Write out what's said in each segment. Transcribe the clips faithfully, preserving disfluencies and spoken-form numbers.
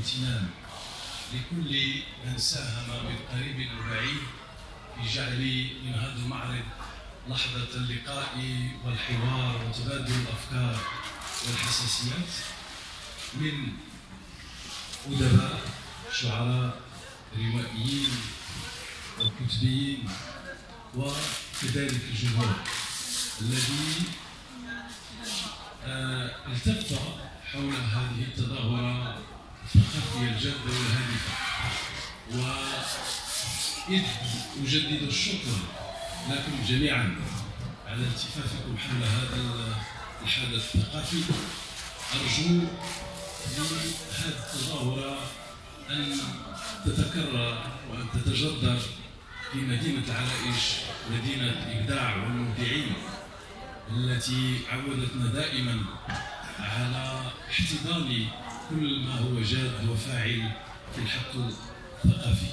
الامتنان لكل من ساهم بالقريب والبعيد في جعل من هذا المعرض لحظة اللقاء والحوار وتبادل الأفكار والحساسيات من أدباء، شعراء، روائيين وكتبيين، وكذلك الجمهور الذي التف حول هذه التظاهرة الثقافية الجادة والهادفة. وإذ أجدد الشكر لكم جميعا على التفافكم حول هذا الحدث الثقافي، أرجو لهذه التظاهرة أن تتكرر وأن تتجدر في مدينة العرائش، مدينة الإبداع والمبدعين التي عودتنا دائما على احتضان كل ما هو جاد وفاعل في الحق الثقافي.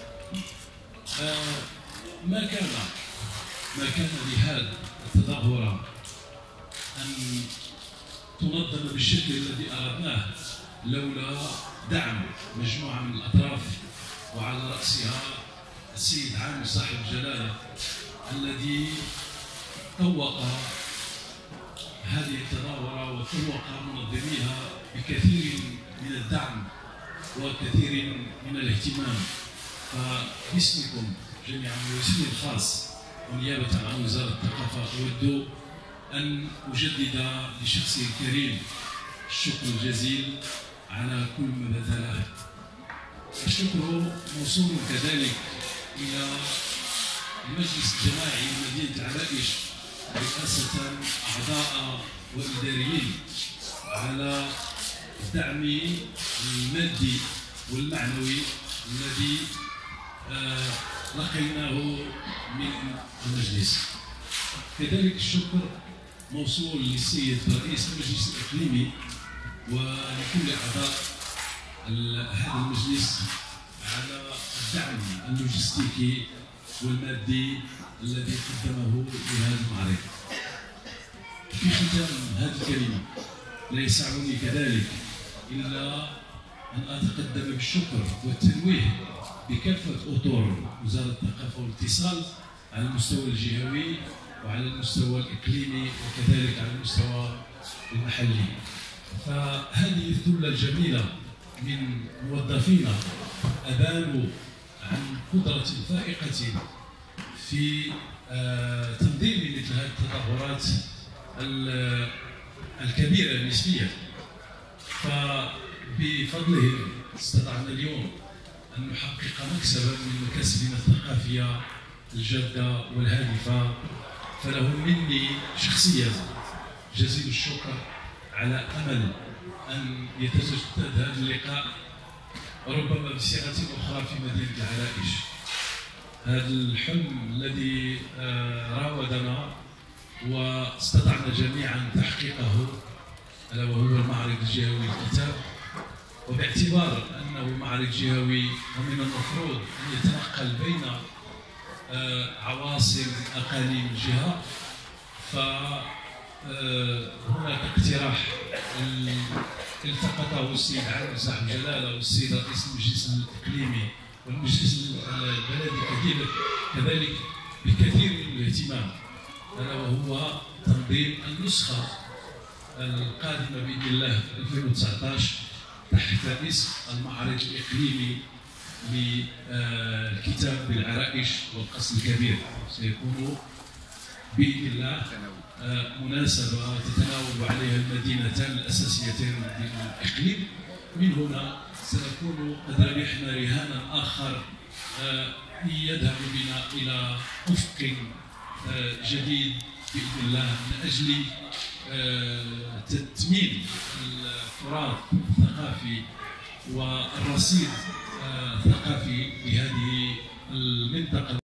آه ما كان ما كان لهذه التظاهرة أن تنظم بالشكل الذي أردناه لولا دعم مجموعة من الأطراف، وعلى رأسها السيد عامر صاحب الجلالة الذي طوق هذه التظاهرة وطوق منظميها بكثير من الدعم وكثير من الاهتمام. فباسمكم جميعا وباسمي الخاص ونيابة عن وزارة الثقافة أود أن أجدد لشخصه الكريم الشكر الجزيل على كل ما بذله. الشكر موصول كذلك إلى المجلس الجماعي لمدينة العرائش رئاسة أعضاء وإداريين على الدعم المادي والمعنوي الذي آه لقيناه من المجلس. كذلك الشكر موصول للسيد رئيس المجلس الإقليمي ولكل أعضاء هذا المجلس على الدعم اللوجستيكي والمادي الذي قدمه لهذا المعرض. في ختام هذه الكلمة لا يسعني كذلك إلا أن أتقدم بالشكر والتنويه بكافة أطر وزارة الثقافة والاتصال على المستوى الجهوي وعلى المستوى الإقليمي وكذلك على المستوى المحلي. فهذه الثلة الجميلة من موظفينا أبانوا عن قدرة فائقة في تنظيم مثل هذه التظاهرات الكبيرة نسبيا. فبفضلهم استطعنا اليوم أن نحقق مكسبا من مكاسبنا الثقافية الجادة والهادفة. فلهم مني شخصيا جزيل الشكر على أمل أن يتجدد هذا اللقاء ربما بصيغة أخرى في مدينة العرائش. هذا الحلم الذي راودنا واستطعنا جميعا تحقيقه ألا وهو المعرض الجهوي للكتاب، وباعتبار أنه معرض جهوي ومن المفروض أن يتنقل بين عواصم أقاليم الجهة، فهناك اقتراح التقطه السيد عامر صاحب الجلالة والسيد رئيس المجلس الإقليمي والمجلس البلدي كذلك بكثير من الاهتمام، ألا وهو تنظيم النسخة القادمة بإذن الله في ألفين وتسعة عشر تحت اسم المعرض الإقليمي للكتاب بالعرائش والقصر الكبير. سيكون بإذن الله مناسبة تتناوب عليها المدينتان الأساسيتين للإقليم. من هنا سنكون قد ربحنا رهانا آخر يذهب بنا إلى أفق جديد بإذن الله من أجل تتميم التراث الثقافي والرصيد الثقافي لهذه المنطقة.